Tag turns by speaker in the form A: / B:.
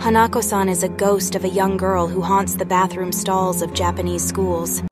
A: Hanako-san is a ghost of a young girl who haunts the bathroom stalls of Japanese schools.